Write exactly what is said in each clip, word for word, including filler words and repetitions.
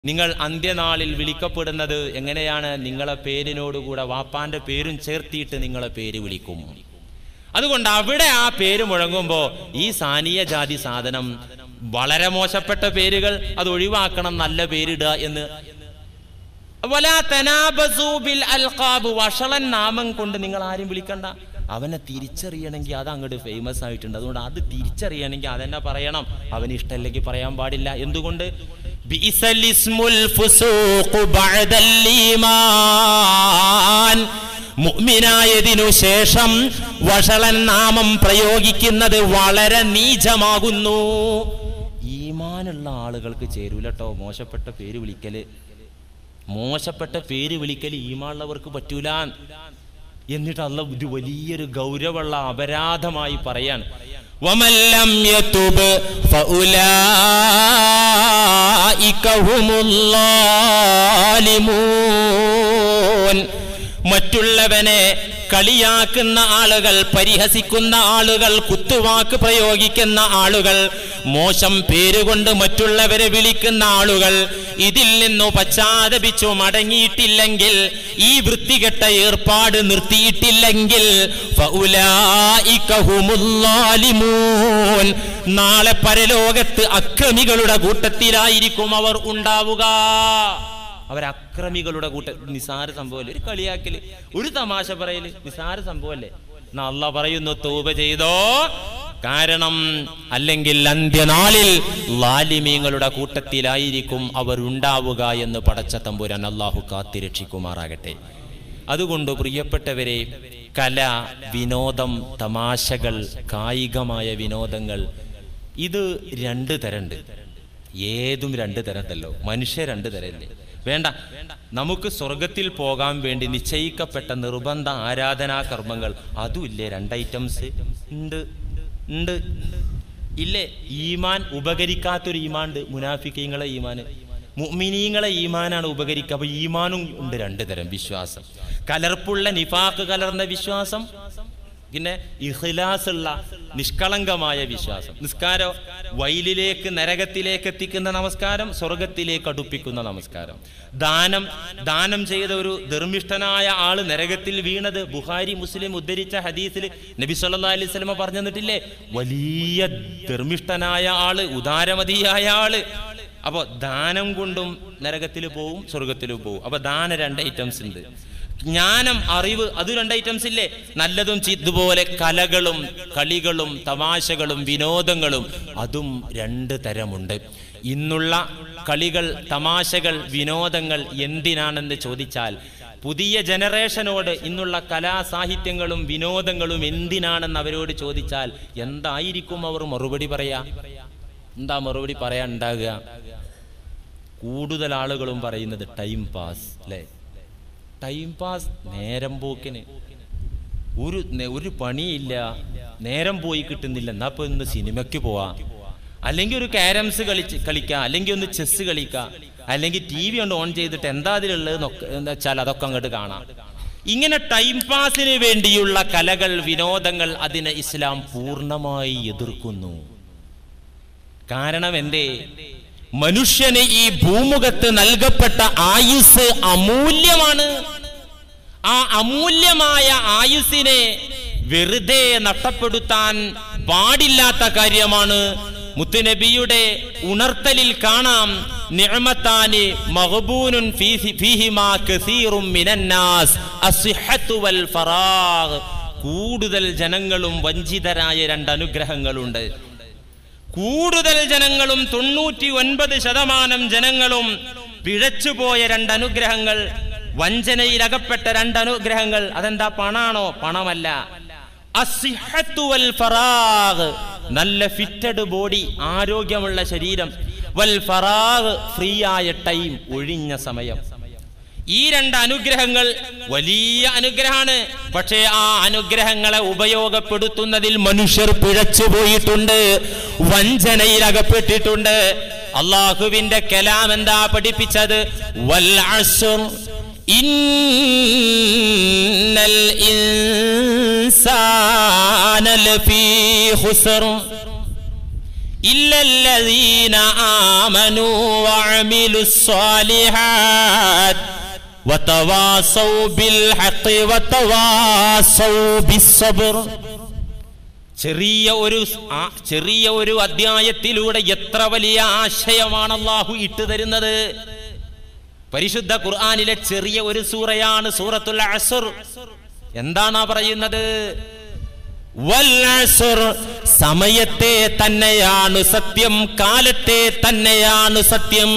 നിങ്ങൾ അന്ത്യനാളിൽ വിളിക്കപ്പെടുന്നത് എങ്ങനെയാണ്? നിങ്ങളെ പേരിനോടുകൂടെ വാപ്പാന്റെ പേരും ചേർത്തിയിട്ട് നിങ്ങളെ പേര് വിളിക്കും. അതുകൊണ്ട് അവിടെ ആ പേര് മുഴങ്ങുമ്പോൾ ഈ സാനിയ ജാതി സാധനം വളരെ മോശപ്പെട്ട പേരുകൾ അത് ഒഴിവാക്കണം, നല്ല പേരിടുക എന്ന്. വലാ തനാബസൂ ബിൽ അൽഖാബ്, വഷളൻ നാമം കൊണ്ട് നിങ്ങൾ ആരും വിളിക്കണ്ട. അവനെ തിരിച്ചറിയണമെങ്കിൽ അത് അങ്ങോട്ട് ഫേമസ് ആയിട്ടുണ്ട്, അതുകൊണ്ട് അത് തിരിച്ചറിയണമെങ്കിൽ അതെന്നെ പറയണം. അവന് ഇഷ്ടമല്ലെങ്കിൽ പറയാൻ പാടില്ല. എന്തുകൊണ്ട്? ബിഇസൽ ഇസ്മുൽ ഫുസൂഖു ബഅദൽ ഈമാൻ, മുഅ്മിനായതിനു ശേഷം വഷളൻ നാമം പ്രയോഗിക്കുന്നത് വളരെ നീചമാകുന്നു. ഈമാനുള്ള ആളുകൾക്ക് ചേരൂലട്ടോ മോശപ്പെട്ട പേര് വിളിക്കല്. മോശപ്പെട്ട പേര് വിളിക്കൽ ഈമാനുള്ളവർക്ക് പറ്റൂല. എന്നിട്ട് അല്ലാഹു ഇത് വലിയൊരു ഗൗരവമുള്ള അപരാധമായി പറയാൻ, വമൻ ലം യതുബ് ഫഉലൈക ഹുമുൽ ളാലിമൂൻ. മറ്റുള്ളവനെ കളിയാക്കുന്ന ആളുകൾ, പരിഹസിക്കുന്ന ആളുകൾ, കുത്തുവാക്ക് പ്രയോഗിക്കുന്ന ആളുകൾ, മോശം പേരുകൊണ്ട് മറ്റുള്ളവരെ വിളിക്കുന്ന ആളുകൾ ഇതിൽ നിന്നു പശ്ചാത്തപിച്ചു മടങ്ങിയിട്ടില്ലെങ്കിൽ, ഈ വൃത്തികെട്ട ഏർപ്പാട് നിർത്തിയിട്ടില്ലെങ്കിൽ, ഫഉലൈക ഹുമുൽ ളാലിമൂൻ, നാളെ പരലോകത്ത് അക്രമികളുടെ കൂട്ടത്തിലായിരിക്കും അവർ ഉണ്ടാവുക. അവർ അക്രമികളുടെ കൂട്ട. നിസാര സംഭവമല്ലേ ഒരു കളിയാക്കല്, ഒരു തമാശ പറയല്, നിസാര സംഭവമല്ലേ? എന്നാ അല്ലാഹ് പറയുന്നു തൗബ ചെയ്തോ, കാരണം അല്ലെങ്കിൽ അന്ത്യനാളിൽ ളാലിമീങ്ങളുടെ കൂട്ടത്തിലായിരിക്കും അവർ ഉണ്ടാവുക എന്ന് പടച്ച തമ്പുരാൻ അല്ലാഹു കാത്തിരക്ഷിക്കുമാറാകട്ടെ. അതുകൊണ്ട് പ്രിയപ്പെട്ടവരെ, കല, വിനോദം, തമാശകൾ, കായികമായ വിനോദങ്ങൾ, ഇത് രണ്ട് തരണ്ട്. ഏതും രണ്ട് തരത്തല്ലോ, മനുഷ്യ രണ്ട് തരല്ലേ. വേണ്ട, നമുക്ക് സ്വർഗത്തിൽ പോകാൻ വേണ്ടി നിശ്ചയിക്കപ്പെട്ട നിർബന്ധ ആരാധനാ കർമ്മങ്ങൾ അതുമില്ലേ? രണ്ട് ഐറ്റംസ് ഉണ്ട് ഉണ്ട് ഇല്ലേ? ഈമാൻ ഉപകരിക്കാത്തൊരു ഈമാൻ ഉണ്ട്, മുനാഫിക്കീങ്ങളെ ഈമാന്. മുഅ്മിനീങ്ങളെ ഈമാനാണ് ഉപകരിക്കുക. അപ്പൊ ഈമാനും ഉണ്ട് രണ്ട് തരം വിശ്വാസം. കലർപ്പുള്ള നിഫാഖ് കലർന്ന വിശ്വാസം, പിന്നെ ഇഖ്ലാസുള്ള നിഷ്കളങ്കമായ വിശ്വാസം. നിസ്കാരം വൈലിലേക്ക് നരകത്തിലേക്ക് എത്തിക്കുന്ന നമസ്കാരം, സ്വർഗത്തിലേക്ക് അടുപ്പിക്കുന്ന നമസ്കാരം. ദാനം ദാനം ചെയ്ത ഒരു ധർമ്മിഷ്ഠനായ ആള് നരകത്തിൽ വീണത് ബുഖാരി മുസ്ലിം ഉദ്ധരിച്ച ഹദീസിൽ നബി സല്ലല്ലാഹു അലൈഹി വസല്ലം പറഞ്ഞു തന്നിട്ടില്ലേ? വലിയ ധർമ്മിഷ്ഠനായ ആള്, ഉദാരമതിയായ ആള്. അപ്പൊ ദാനം കൊണ്ടും നരകത്തിൽ പോവും, സ്വർഗത്തിലും പോവും. അപ്പൊ ദാന രണ്ട് ഐറ്റംസ് ഉണ്ട്. ജ്ഞാനം, അറിവ്, അത് രണ്ട് ഐറ്റംസ് ഇല്ലേ? നല്ലതും ഇതുപോലെ കലകളും കളികളും തമാശകളും വിനോദങ്ങളും, അതും രണ്ട് തരമുണ്ട്. ഇന്നുള്ള കളികൾ, തമാശകൾ, വിനോദങ്ങൾ എന്തിനാണെന്ന് ചോദിച്ചാൽ, പുതിയ ജനറേഷനോട് ഇന്നുള്ള കലാസാഹിത്യങ്ങളും വിനോദങ്ങളും എന്തിനാണെന്ന് അവരോട് ചോദിച്ചാൽ എന്തായിരിക്കും അവർ മറുപടി പറയാ? എന്താ മറുപടി പറയാൻ ഉണ്ടാകുക? കൂടുതൽ ആളുകളും പറയുന്നത് ടൈം പാസ് അല്ലേ? ടൈം പാസ്, നേരം പോക്കിന്. ഒരു ഒരു പണിയില്ല, നേരം പോയി കിട്ടുന്നില്ല, എന്നാ ഇപ്പൊ ഇന്ന് സിനിമയ്ക്ക് പോവാ, അല്ലെങ്കിൽ ഒരു ക്യാരംസ് കളിച്ച് കളിക്കുക, അല്ലെങ്കിൽ ഒന്ന് ചെസ് കളിക്കുക, അല്ലെങ്കിൽ ടി വി കൊണ്ട് ഓൺ ചെയ്തിട്ട് എന്താ അതിലുള്ളത് എന്താ വെച്ചാൽ അതൊക്കെ അങ്ങോട്ട് കാണാം. ഇങ്ങനെ ടൈം പാസിന് വേണ്ടിയുള്ള കലകൾ, വിനോദങ്ങൾ, അതിനെ ഇസ്ലാം പൂർണ്ണമായി എതിർക്കുന്നു. കാരണം എന്തേ? മനുഷ്യന് ഈ ഭൂമുഖത്ത് നൽകപ്പെട്ട ആയുസ് അമൂല്യമാണ്. ആ അമൂല്യമായ ആയുസ്സിനെ വെറുതെ നഷ്ടപ്പെടുത്താൻ പാടില്ലാത്ത കാര്യമാണ്. മുത്തുനബിയുടെ ഉണർത്തലിൽ കാണാം, നിഅമതാനി മഗ്ബൂനുൻ ഫീഹിമാ കസീറും മിനന്നാസ് അസ്സിഹ്ഹത്തു വൽ ഫറാഗ്. കൂടുതൽ ജനങ്ങളും വഞ്ചിതരായ രണ്ട് അനുഗ്രഹങ്ങളുണ്ട്. കൂടുതൽ ജനങ്ങളും തൊണ്ണൂറ്റി ഒൻപത് ശതമാനം ജനങ്ങളും പിഴച്ചുപോയ രണ്ട് അനുഗ്രഹങ്ങൾ, വഞ്ചനയിലകപ്പെട്ട രണ്ട് അനുഗ്രഹങ്ങൾ. അതെന്താ? പണാണോ? പണമല്ല. അസ്സിഹ്ഹത്തു വൽ ഫറാഗ്, നല്ല ഫിറ്റഡ് ബോഡി, ആരോഗ്യമുള്ള ശരീരം. വൽ ഫറാഗ്, ഫ്രീ ആയ ടൈം, ഒഴിഞ്ഞ സമയം. ഈ രണ്ട് അനുഗ്രഹങ്ങൾ വലിയ അനുഗ്രഹമാണ്. പക്ഷേ ആ അനുഗ്രഹങ്ങളെ ഉപയോഗപ്പെടുത്തുന്നതിൽ മനുഷ്യർ പിഴച്ചു പോയിട്ടുണ്ട്, വഞ്ചനയിൽ അകപ്പെട്ടിട്ടുണ്ട്. അള്ളാഹുവിന്റെ കലാം എന്താ പഠിപ്പിച്ചത്? വൽ അസ്ർ ഇന്നൽ ഇൻസാന ലഫീ ഖുസ്ർ. ഇല്ലല്ലദീന ആമനൂ വഅമിലുസ് സ്വാലിഹാത്ത് വതവാസൗ ബിൽ ഹഖ് വതവാസൗ ബിസ്സബ്ർ. ചെറിയ ഒരു ചെറിയ ഒരു അധ്യായത്തിലൂടെ എത്ര വലിയ ആശയമാണ് അല്ലാഹു ഇട്ടു തരുന്നത്. പരിശുദ്ധ ഖുർആനിലെ ചെറിയ ഒരു സൂറയാണ് സൂറത്തുൽ അസ്ർ. എന്താണ് പറയുന്നത്? വൽ അസ്ർ, സമയത്തെ തന്നെയാണ് സത്യം, കാലത്തെ തന്നെയാണ് സത്യം.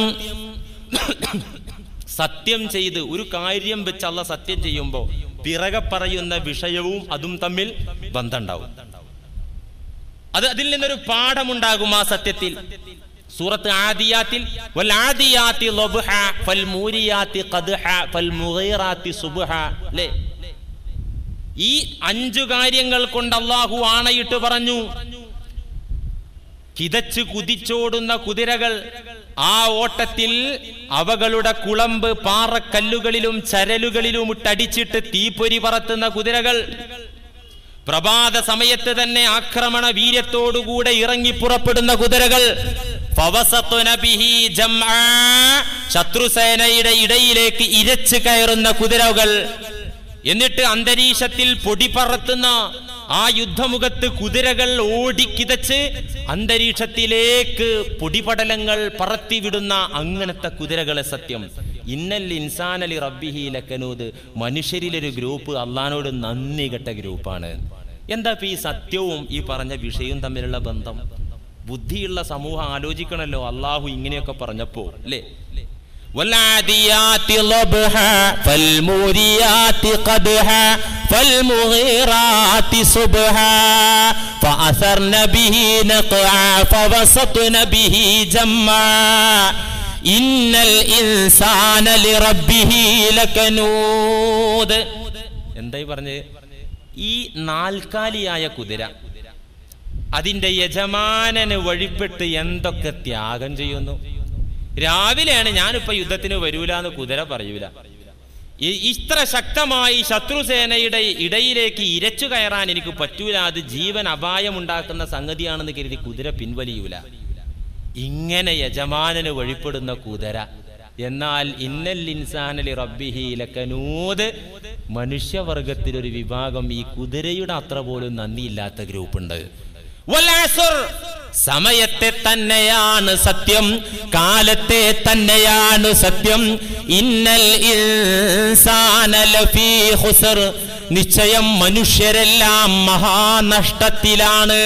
സത്യം ചെയ്ത് ഒരു കാര്യം വെച്ച് അല്ലാഹു സത്യം ചെയ്യുമ്പോൾ പിറകെ പറയുന്ന വിഷയവും അതും തമ്മിൽ ബന്ധമുണ്ടാവും. അത് അതിൽ നിന്നൊരു പാഠമുണ്ടാകും ആ സത്യത്തിൽ. സൂറത്ത് ആദിയാത്തിൽ വൽ ആദിയാതി ലബ്ഹ ഫൽ മൂരിയാതി ഖദ്ഹ ഫൽ മുഗീറാതി സുബ്ഹ. ല്ലേ? ഈ അഞ്ചു കാര്യങ്ങൾ കൊണ്ട് അല്ലാഹു ആണയിട്ട് പറഞ്ഞു. കിതച്ച് കുതിച്ചോടുന്ന കുതിരകൾ, ആ ഓട്ടത്തിൽ അവകളുടെ കുളമ്പ് പാറക്കല്ലുകളിലും ചരലുകളിലും ഇട്ടടിച്ചിട്ട് തീപ്പൊരി പറത്തുന്ന കുതിരകൾ, പ്രഭാത സമയത്ത് തന്നെ ആക്രമണ വീര്യത്തോടുകൂടെ ഇറങ്ങി പുറപ്പെടുന്ന കുതിരകൾ, ശത്രുസേനയുടെ ഇടയിലേക്ക് ഇരച്ചു കയറുന്ന കുതിരകൾ, എന്നിട്ട് അന്തരീക്ഷത്തിൽ പൊടി പറത്തുന്ന ആ യുദ്ധമുഖത്ത് കുതിരകൾ ഓടിക്കിതച്ച് അന്തരീക്ഷത്തിലേക്ക് പൊടിപടലങ്ങൾ പറത്തിവിടുന്ന അങ്ങനത്തെ കുതിരകളെ സത്യം. ഇന്നൽ ഇൻസാനലി റബ്ബിഹി ലകനൂദ്, മനുഷ്യരിലൊരു ഗ്രൂപ്പ് അള്ളാഹ്നോട് നന്ദി കെട്ട ഗ്രൂപ്പാണ്. എന്താ ഇപ്പൊ ഈ സത്യവും ഈ പറഞ്ഞ വിഷയവും തമ്മിലുള്ള ബന്ധം? ബുദ്ധിയുള്ള സമൂഹം ആലോചിക്കണല്ലോ അള്ളാഹു ഇങ്ങനെയൊക്കെ പറഞ്ഞപ്പോ, അല്ലേ? والعاديات ضبحا فالموريات قدحا فالمغيرات صبحا فأثرن به نقعا فوسطن به جمعا إن الإنسان لربه لكنود. എന്തായി പറഞ്ഞ്? ഈ നാൽക്കാലിയായ കുതിര അതിന്റെ യജമാനന് വഴിപ്പെട്ട് എന്തൊക്കെ ത്യാഗം ചെയ്യുന്നു. രാവിലെയാണ് ഞാനിപ്പോ യുദ്ധത്തിന് വരൂല എന്ന് കുതിര പറയൂല. ഇത്ര ശക്തമായി ശത്രുസേനയുടെ ഇടയിലേക്ക് ഇരച്ചു കയറാൻ എനിക്ക് പറ്റൂല, അത് ജീവൻ അപായമുണ്ടാക്കുന്ന സംഗതിയാണെന്ന് കരുതി കുതിര പിൻവലിയൂല. ഇങ്ങനെ യജമാനന് വഴിപ്പെടുന്ന കുതിര. എന്നാൽ ഇന്നൽ ഇൻസാനലി റബ്ബിഹി ലകനൂദ്, മനുഷ്യവർഗത്തിലൊരു വിഭാഗം ഈ കുതിരയുടെ അത്ര പോലും നന്ദിയില്ലാത്ത ഗ്രൂപ്പുണ്ട്. സമയത്തെ തന്നെയാണ് സത്യം, കാലത്തെ തന്നെയാണ് സത്യം. ഇന്നൽ ഇൻസാന ലഫീ ഖുസ്ർ, നിശ്ചയം മനുഷ്യരെല്ലാം മഹാനഷ്ടത്തിലാണ്.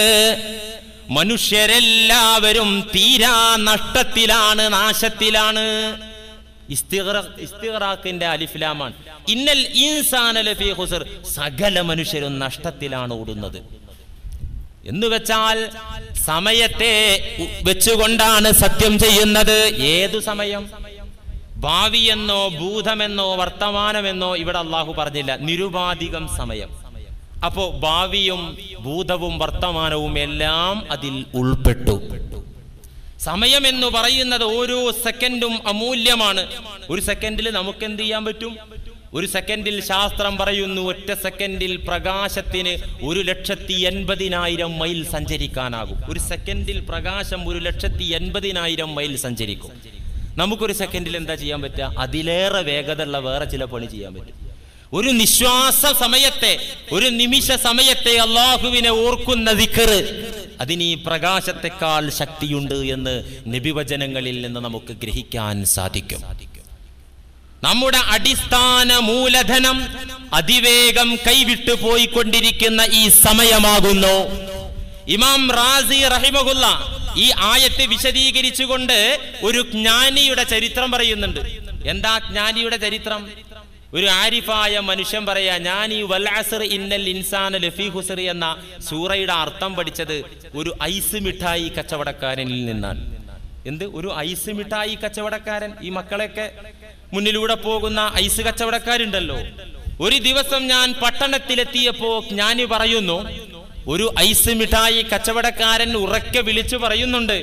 മനുഷ്യരെല്ലാവരും തീരാ നഷ്ടത്തിലാണ്, നാശത്തിലാണ്. ഇസ്തിഗ്റാഖിന്റെ അലിഫ്ലാമാണ്. ഇന്നൽ ഇൻസാന ലഫീ ഖുസ്ർ, സകല മനുഷ്യരും നഷ്ടത്തിലാണ് ഓടുന്നത്. എന്ന് വെച്ചാൽ സമയത്തെ വെച്ചുകൊണ്ടാണ് സത്യം ചെയ്യുന്നത്. ഏതു സമയം? ഭാവിയെന്നോ ഭൂതമെന്നോ വർത്തമാനമെന്നോ ഇവിടെ അള്ളാഹു പറഞ്ഞില്ല, നിരുപാധികം സമയം. അപ്പോ ഭാവിയും ഭൂതവും വർത്തമാനവും എല്ലാം അതിൽ ഉൾപ്പെട്ടു. സമയം എന്ന് പറയുന്നത് ഓരോ സെക്കൻഡും അമൂല്യമാണ്. ഒരു സെക്കൻഡിൽ നമുക്ക് എന്ത് ചെയ്യാൻ പറ്റും? ഒരു സെക്കൻഡിൽ ശാസ്ത്രം പറയുന്നു, ഒറ്റ സെക്കൻഡിൽ പ്രകാശത്തിന് ഒരു ലക്ഷത്തി എൺപതിനായിരം മൈൽ സഞ്ചരിക്കാനാകും. ഒരു സെക്കൻഡിൽ പ്രകാശം ഒരു ലക്ഷത്തി എൺപതിനായിരം മൈൽ സഞ്ചരിക്കും. നമുക്കൊരു സെക്കൻഡിൽ എന്താ ചെയ്യാൻ പറ്റുക? അതിലേറെ വേഗതയുള്ള വേറെ ചില പണി ചെയ്യാൻ പറ്റും. ഒരു നിശ്വാസ സമയത്തെ, ഒരു നിമിഷ സമയത്തെ അള്ളാഹുവിനെ ഓർക്കുന്ന ദിക്ർ, അതിന് ഈ പ്രകാശത്തെക്കാൾ ശക്തിയുണ്ട് എന്ന് നബിവചനങ്ങളിൽ നിന്ന് നമുക്ക് ഗ്രഹിക്കാൻ സാധിക്കും. നമ്മുടെ അടിസ്ഥാന മൂലധനം അതിവേഗം കൈവിട്ടു പോയിക്കൊണ്ടിരിക്കുന്ന ഈ സമയമാകുന്നു. ഇമാം റാസി റഹിമഹുല്ല ഈ ആയത്ത് വിശദീകരിച്ചുകൊണ്ട് ഒരു ജ്ഞാനിയുടെ ചരിത്രം പറയുന്നുണ്ട്. എന്താ ജ്ഞാനിയുടെ ചരിത്രം? ഒരു ആരിഫായ മനുഷ്യൻ പറയാ, ഞാൻ ഈ വൽ അസ്ർ ഇന്നൽ ഇൻസാന ലഫീ ഖുസ്ർ എന്ന സൂറയുടെ അർത്ഥം പഠിച്ചത് ഒരു ഐസ് മിഠായി കച്ചവടക്കാരനിൽ നിന്നാണ്. എന്ത്? ഒരു ഐസ് മിഠായി കച്ചവടക്കാരൻ. ഈ മക്കളെയൊക്കെ മുന്നിലൂടെ പോകുന്ന ഐസ് കച്ചവടക്കാരുണ്ടല്ലോ. ഒരു ദിവസം ഞാൻ പട്ടണത്തിലെത്തിയപ്പോ ജ്ഞാനി പറയുന്നു, ഒരു ഐസ് മിഠായി കച്ചവടക്കാരൻ ഉറക്കെ വിളിച്ചു പറയുന്നുണ്ട്,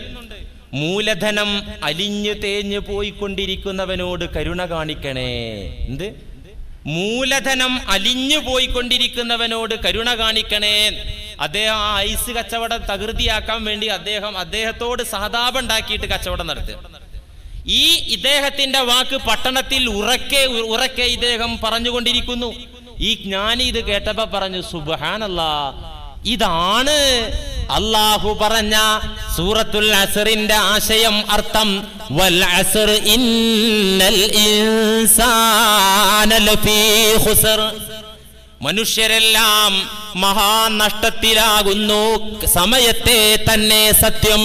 മൂലധനം അലിഞ്ഞു തേഞ്ഞു പോയിക്കൊണ്ടിരിക്കുന്നവനോട് കരുണ കാണിക്കണേ. എന്ത്? മൂലധനം അലിഞ്ഞു പോയിക്കൊണ്ടിരിക്കുന്നവനോട് കരുണ കാണിക്കണേ. അദ്ദേഹം ആ ഐസ് കച്ചവടം തകൃതിയാക്കാൻ വേണ്ടി അദ്ദേഹം അദ്ദേഹത്തോട് സഹതാപം ഉണ്ടാക്കിയിട്ട് കച്ചവടം നടത്തുക. ഈ ഇദ്ദേഹത്തിന്റെ വാക്ക് പട്ടണത്തിൽ ഉറക്കെ ഉറക്കെ ഇദ്ദേഹം പറഞ്ഞുകൊണ്ടിരിക്കുന്നു. ഈ ജ്ഞാനി ഇത് കേട്ടപ്പോ പറഞ്ഞു, സുബ്ഹാനല്ലാഹ്, ഇതാണ് അല്ലാഹു പറഞ്ഞ സൂറത്തുൽ അസ്റിന്റെ ആശയം, അർത്ഥം. വൽ അസ്ർ ഇന്നൽ ഇൻസാന ലഫീ ഖുസ്ർ. മനുഷ്യരെല്ലാം മഹാനഷ്ടത്തിലാകുന്നു, സമയത്തെ തന്നെ സത്യം.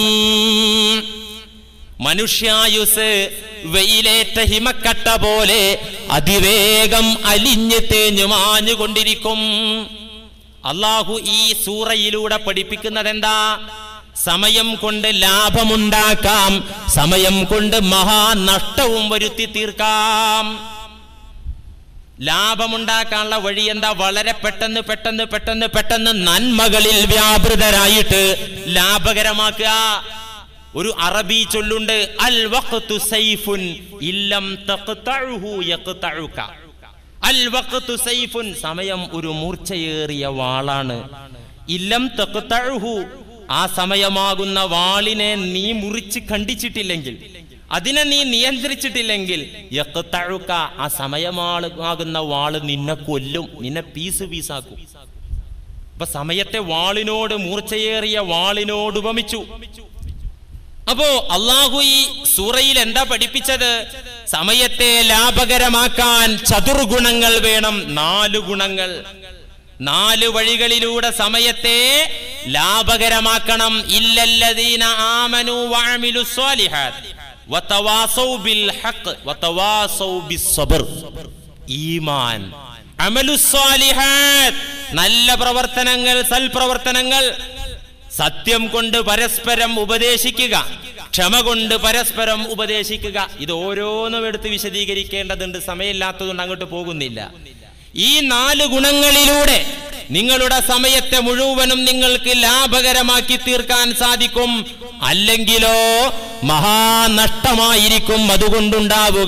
മനുഷ്യായുസ് വെയിലേറ്റ ഹിമക്കട്ട പോലെ അതിവേഗം അലിഞ്ഞ് തേഞ്ഞു മാഞ്ഞുകൊണ്ടിരിക്കും. അള്ളാഹു ഈ സൂറയിലൂടെ പഠിപ്പിക്കുന്നത് എന്താ? സമയം കൊണ്ട് ലാഭമുണ്ടാക്കാം, സമയം കൊണ്ട് മഹാനഷ്ടവും വരുത്തി തീർക്കാം. ലാഭമുണ്ടാക്കാനുള്ള വഴി എന്താ? വളരെ പെട്ടെന്ന് പെട്ടെന്ന് പെട്ടെന്ന് പെട്ടെന്ന് നന്മകളിൽ വ്യാപൃതരായിട്ട് ലാഭകരമാക്കുക. ഒരു അറബി ചൊല്ലുണ്ട്, അൽ വഖ്തു സൈഫുൻ ഇല്ലം തഖ്തഉഹു യഖ്തഉക. അൽ വഖ്തു സൈഫുൻ, സമയം ഒരു മൂർച്ചയേറിയ വാളാണ്. ഇല്ലം തഖ്തഉഹു, ആ സമയമാകുന്ന വാളിനെ നീ മുറിച്ച് ഖണ്ഡിച്ചിട്ടില്ലെങ്കിൽ, അതിനെ നീ നിയന്ത്രിച്ചിട്ടില്ലെങ്കിൽ, യഖ്തഉക, ആ സമയമാകുന്ന വാള് നിന്നെ കൊല്ലും, നിന്നെ പീസ് പീസാക്കും. അപ്പൊ സമയത്തെ വാളിനോട്, മൂർച്ചയേറിയ വാളിനോട് ഉപമിച്ചു. അപ്പോ അള്ളാഹു ഈ സൂറയിൽ എന്താ പഠിപ്പിച്ചത്? സമയത്തെ ലാഭകരമാക്കാൻ ചതുർഗുണങ്ങൾ വേണം, നാലു ഗുണങ്ങൾ. നാല് വഴികളിലൂടെ സമയത്തെ ലാഭകരമാക്കണം. ഇല്ലല്ലദീന ആമനു വഅമിലുസ് സ്വാലിഹാത്ത് വതവാസൗ ബിൽ ഹഖ് വതവാസൗ ബിസ്സബ്ർ. ഈമാൻ, അമലുസ് സ്വാലിഹാത്ത്, നല്ല പ്രവർത്തനങ്ങൾ, സൽപ്രവർത്തനങ്ങൾ. സത്യം കൊണ്ട് പരസ്പരം ഉപദേശിക്കുക, ക്ഷമ കൊണ്ട് പരസ്പരം ഉപദേശിക്കുക. ഇത് ഓരോന്നും എടുത്ത് വിശദീകരിക്കേണ്ടതുണ്ട്, സമയമില്ലാത്തതുകൊണ്ട് അങ്ങോട്ട് പോകുന്നില്ല. ഈ നാല് ഗുണങ്ങളിലൂടെ നിങ്ങളുടെ സമയത്തെ മുഴുവനും നിങ്ങൾക്ക് ലാഭകരമാക്കി തീർക്കാൻ സാധിക്കും. അല്ലെങ്കിലോ മഹാനഷ്ടമായിരിക്കും അതുകൊണ്ടുണ്ടാവുക.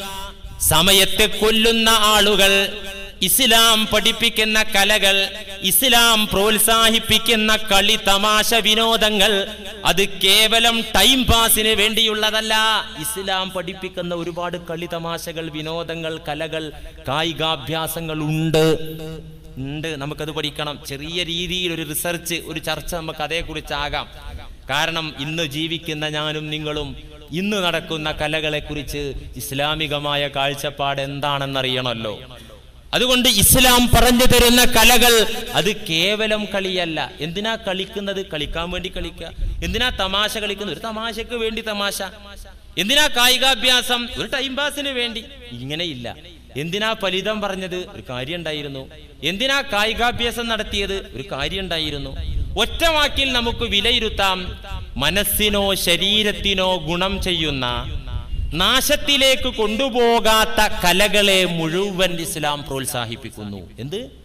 സമയത്തെ കൊല്ലുന്ന ആളുകൾ, ഇസ്ലാം പഠിപ്പിക്കുന്ന കലകൾ, ഇസ്ലാം പ്രോത്സാഹിപ്പിക്കുന്ന കളി, തമാശ, വിനോദങ്ങൾ, അത് കേവലം ടൈം പാസിന് വേണ്ടിയുള്ളതല്ല. ഇസ്ലാം പഠിപ്പിക്കുന്ന ഒരുപാട് കളി, തമാശകൾ, വിനോദങ്ങൾ, കലകൾ, കായികാഭ്യാസങ്ങൾ ഉണ്ട് ഉണ്ട് നമുക്കത് പഠിക്കണം. ചെറിയ രീതിയിൽ ഒരു റിസർച്ച്, ഒരു ചർച്ച നമുക്ക് അതേക്കുറിച്ചാകാം. കാരണം ഇന്ന് ജീവിക്കുന്ന ഞാനും നിങ്ങളും ഇന്ന് നടക്കുന്ന കലകളെ കുറിച്ച് ഇസ്ലാമികമായ കാഴ്ചപ്പാട് എന്താണെന്നറിയണമല്ലോ. അതുകൊണ്ട് ഇസ്ലാം പറഞ്ഞു തരുന്ന കലകൾ അത് കേവലം കളിയല്ല. എന്തിനാ കളിക്കുന്നത്? കളിക്കാൻ വേണ്ടി കളിക്കുക. എന്തിനാ തമാശ കളിക്കുന്നത്? ഒരു തമാശക്ക് വേണ്ടി തമാശ. എന്തിനാ കായികാഭ്യാസം? ഒരു ടൈം പാസിന് വേണ്ടി. ഇങ്ങനെയില്ല. എന്തിനാ ഫലിതം പറഞ്ഞത്? ഒരു കാര്യം ഉണ്ടായിരുന്നു. എന്തിനാ കായികാഭ്യാസം നടത്തിയത്? ഒരു കാര്യം ഉണ്ടായിരുന്നു. ഒറ്റ വാക്കിൽ നമുക്ക് വിലയിരുത്താം, മനസ്സിനോ ശരീരത്തിനോ ഗുണം ചെയ്യുന്ന, നാശത്തിലേക്ക് കൊണ്ടുപോകാത്ത കലകളെ മുഴുവൻ ഇസ്ലാം പ്രോത്സാഹിപ്പിക്കുന്നു. എന്ത്?